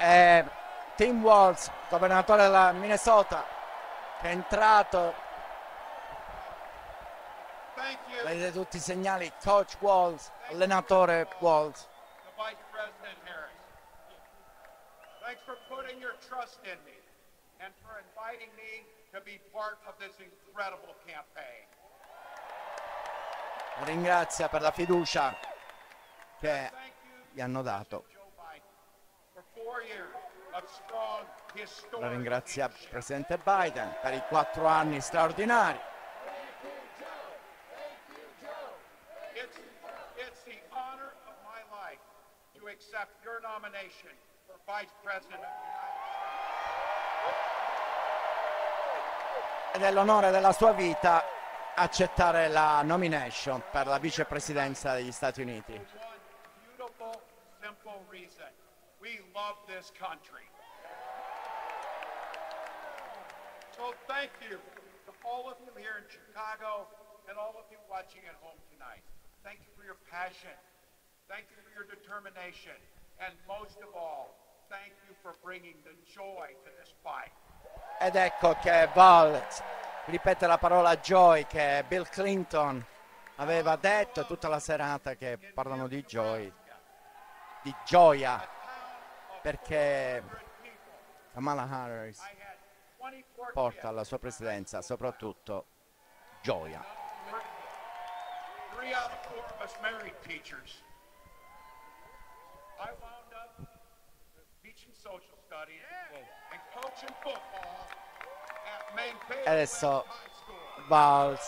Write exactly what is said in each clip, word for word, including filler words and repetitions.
eh, Tim Walz, governatore della Minnesota, che è entrato. Vedete tutti i segnali, coach Walz, allenatore Walz. Vice President Harris. Thanks for putting your trust in me and for inviting me to be part of this incredible campaign. Ringrazia per la fiducia che gli hanno dato. La ringrazia il Presidente Biden per i quattro anni straordinari. It's, it's the honor of my life to accept your nomination for Vice President of the United States. Ed è l'onore della sua vita accettare la nomination per la vicepresidenza degli Stati Uniti. One beautiful, simple reason. We love this country. So thank you to all of you here in Chicago and all of you watching at home tonight. Thank you for your passion. Thank you for your determination. And most of all, thank you for bringing the joy to this fight. Ed ecco che Walz ripete la parola joy che Bill Clinton aveva detto tutta la serata, che parlano di joy, di gioia, perché Kamala Harris porta alla sua presidenza soprattutto gioia. Three out of four of us married teachers. I wound up teaching social studies and coaching football at Maine E adesso High School. Walz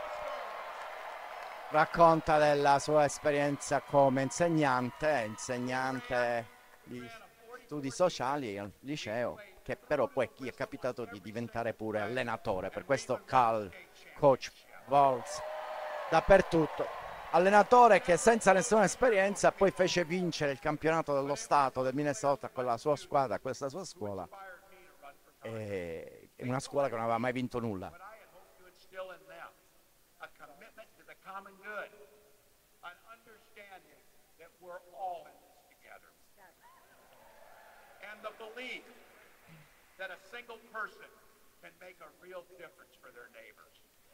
racconta della sua esperienza come insegnante, insegnante di studi sociali al liceo, che però poi gli è capitato di diventare pure allenatore. Per questo Cal, coach Walz, dappertutto. Allenatore che senza nessuna esperienza poi fece vincere il campionato dello Stato del Minnesota con la sua squadra, questa sua scuola. E una scuola che non aveva mai vinto nulla. But I had hoped to instill in them a commitment to the common good, an understanding that we're all in this together, and the belief that a single person can make a real difference for their neighbors.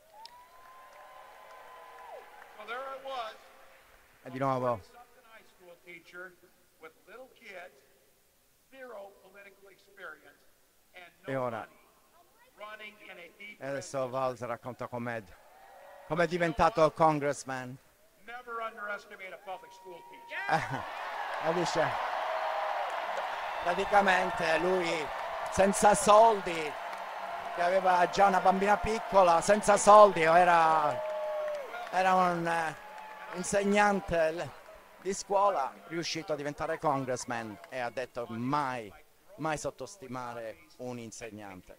So there I was, E di nuovo something high school teacher with little kids, zero political experience, and E no ora- money, running in a deep E adesso Walz racconta com'è com'è diventato congressman. Never underestimate a public school teacher. E dice, praticamente lui senza soldi, che aveva già una bambina piccola, senza soldi, era, era un eh, insegnante l- di scuola riuscito a diventare congressman, e ha detto mai, mai sottostimare un insegnante.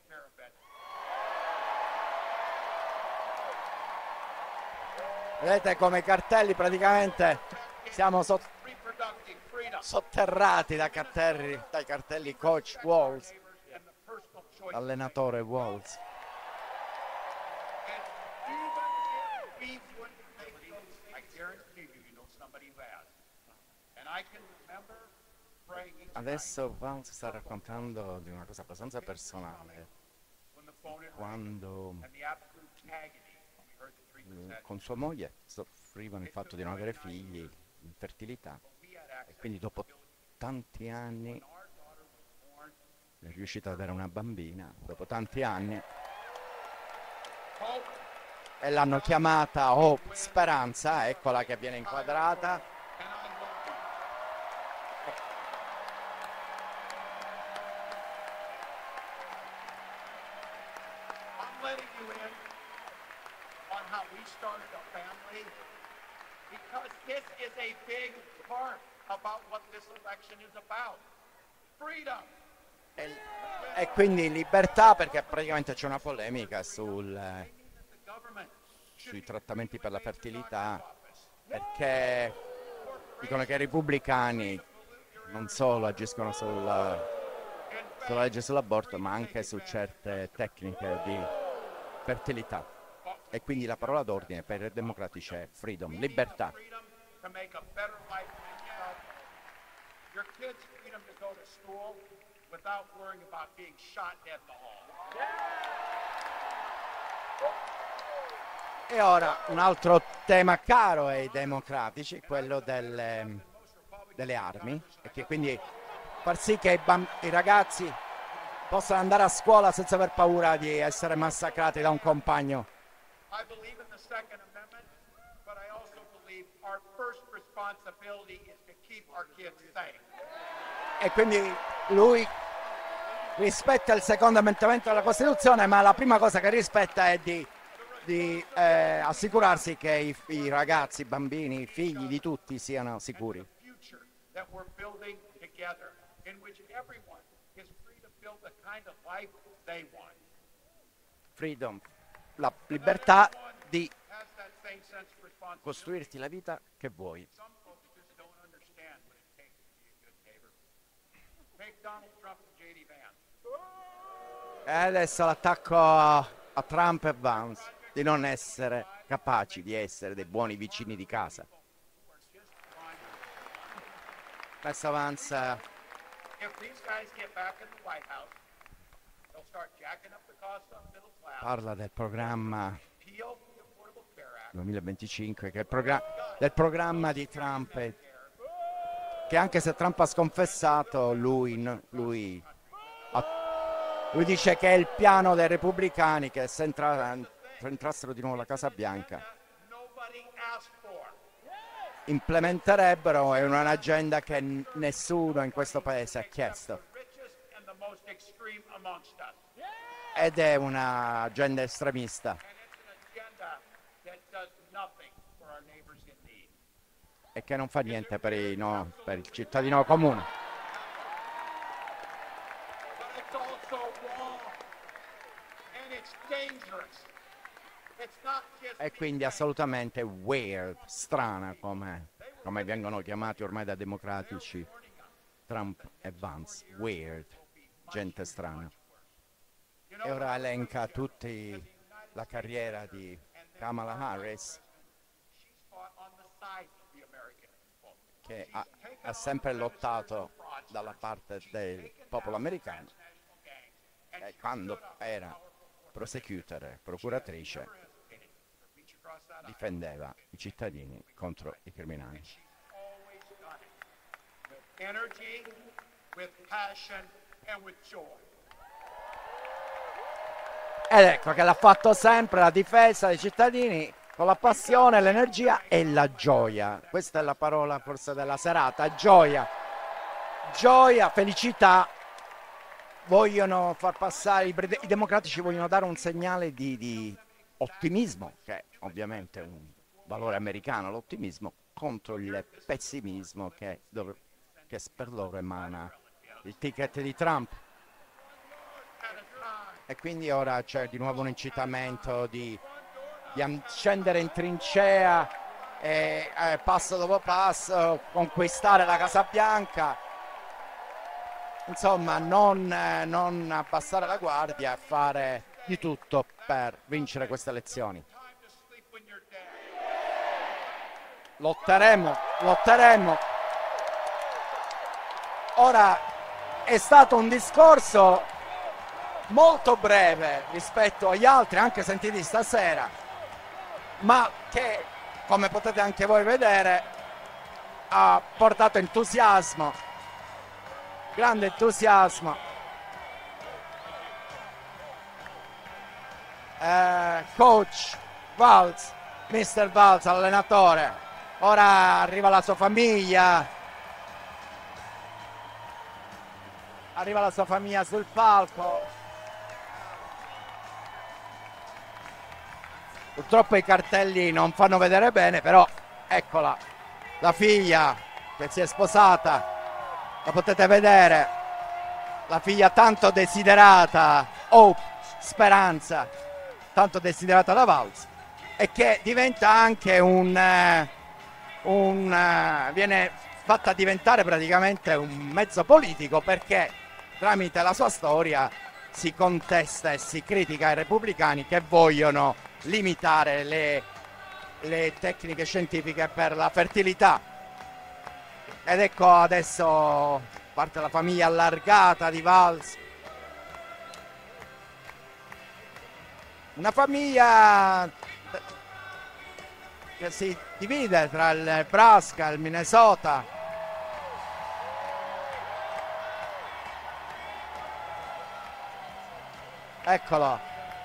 Vedete come i cartelli, praticamente siamo sot- Reproductive freedom sotterrati da cartelli, dai cartelli coach Walz, and the personal choice. allenatore Walz. And even if we wouldn't make those, I guarantee you, you know somebody who has. And I can remember praying each night Adesso Walz sta raccontando di una cosa abbastanza personale, when the phone had rang quando and the absolute agony when we heard the treatment eh, said con sua moglie soffrivano il fatto di non avere figli, infertilità, we had e access quindi dopo tanti anni when our daughter was born. è riuscita ad avere una bambina, dopo tanti anni, Hope e l'hanno chiamata Hope, Speranza, eccola che viene inquadrata. and I love you. I'm letting you in on how we started a family because this is a big part about what this election is about. Freedom. E, e quindi libertà, perché praticamente c'è una polemica sul, eh, The government sui trattamenti per la fertilità, perché dicono che i repubblicani non solo agiscono sul, sulla legge sull'aborto, ma anche su certe tecniche di fertilità. E quindi la parola d'ordine per i democratici è freedom, libertà. freedom to make a better life for yourself, Your kids' freedom to go to school without worrying about being shot dead in the hall. E ora un altro tema caro ai democratici, quello delle, delle armi, e che quindi far sì che i, bamb- i ragazzi possano andare a scuola senza aver paura di essere massacrati da un compagno. I believe in the Second Amendment, but I also believe our first responsibility is to keep our kids safe. E quindi lui rispetta il secondo emendamento della Costituzione, ma la prima cosa che rispetta è di, di eh, assicurarsi che i, i ragazzi, i bambini, i figli di tutti siano sicuri. Future that we're building together, in which everyone is free to build the kind of life they want. Freedom, la libertà di Has that same sense of responsibility. costruirti la vita che vuoi. Some folks just don't understand what it takes to be a good neighbor. Take Donald Trump and J D Vance. E adesso l'attacco a, a Trump e Vance di non essere capaci di essere dei buoni vicini di casa. Adesso Vance If these guys get back in the White House, they'll start jacking up the cost of middle class. parla del programma Repeal the Affordable Care Act. duemilaventicinque, che è il progra- del programma di Trump, e- che anche se Trump ha sconfessato, lui, n- lui, ha- lui dice che è il piano dei repubblicani, che se, entra- se entrassero di nuovo alla Casa Bianca Nobody asked for. implementerebbero, è un'agenda che n- nessuno in questo paese ha chiesto, The richest and the most extreme amongst us. ed è un'agenda estremista, And it's an agenda that does nothing for our neighbors in need. e che non fa niente per, i- no, per il cittadino comune. But it's also wrong. And it's dangerous. It's not just E quindi assolutamente weird, strana, come, come vengono chiamati ormai da democratici Trump e Vance, weird, gente strana. E ora elenca tutti la carriera di Kamala Harris, she's fought on the side of the American people. che ha, ha sempre lottato dalla parte del popolo americano, e quando era prosecutor, procuratrice, difendeva i cittadini contro i criminali. Always done it with energy, with passion, and with joy. Ed ecco che l'ha fatto sempre, la difesa dei cittadini, con la passione, l'energia e la gioia. Questa è la parola forse della serata, gioia. Gioia, felicità. Vogliono far passare, i, bre- i democratici vogliono dare un segnale di, di ottimismo, che è ovviamente un valore americano, l'ottimismo, contro il pessimismo che, dov- che per loro emana il ticket di Trump. E quindi ora c'è di nuovo un incitamento di, di am- scendere in trincea e eh, passo dopo passo conquistare la Casa Bianca. Insomma, non, eh, non abbassare la guardia e fare di tutto per vincere queste elezioni. Time to sleep when you're dead. Lotteremo, lotteremo. Ora è stato un discorso molto breve rispetto agli altri, anche sentiti stasera, ma che, come potete anche voi vedere, ha portato entusiasmo, grande entusiasmo. Eh, coach Valls, mister Valls, allenatore, ora arriva la sua famiglia, arriva la sua famiglia sul palco. Purtroppo i cartelli non fanno vedere bene, però eccola, la figlia che si è sposata, la potete vedere, la figlia tanto desiderata, Hope, speranza, tanto desiderata da Valls, e che diventa anche un, eh, un eh, viene fatta diventare praticamente un mezzo politico, perché tramite la sua storia si contesta e si critica i repubblicani che vogliono limitare le, le tecniche scientifiche per la fertilità. ed ecco adesso parte la famiglia allargata di Valls, una famiglia che si divide tra il Nebraska e il Minnesota. Eccolo.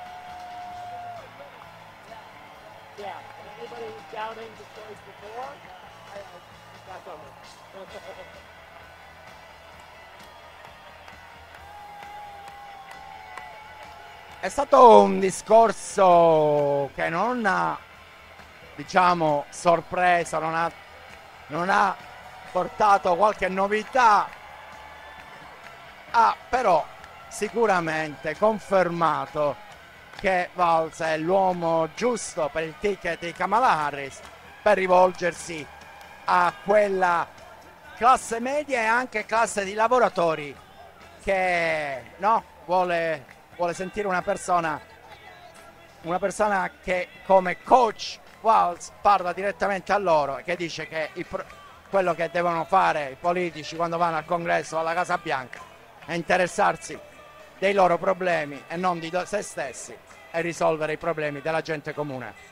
È stato un discorso che non ha, diciamo, sorpreso, non ha, non ha portato qualche novità, ha però sicuramente confermato che Valls è l'uomo giusto per il ticket di Kamala Harris per rivolgersi a quella classe media e anche classe di lavoratori che no, vuole, vuole sentire una persona una persona che come coach Valls parla direttamente a loro e che dice che il pro- quello che devono fare i politici quando vanno al congresso o alla Casa Bianca è interessarsi dei loro problemi e non di do- se stessi e risolvere i problemi della gente comune.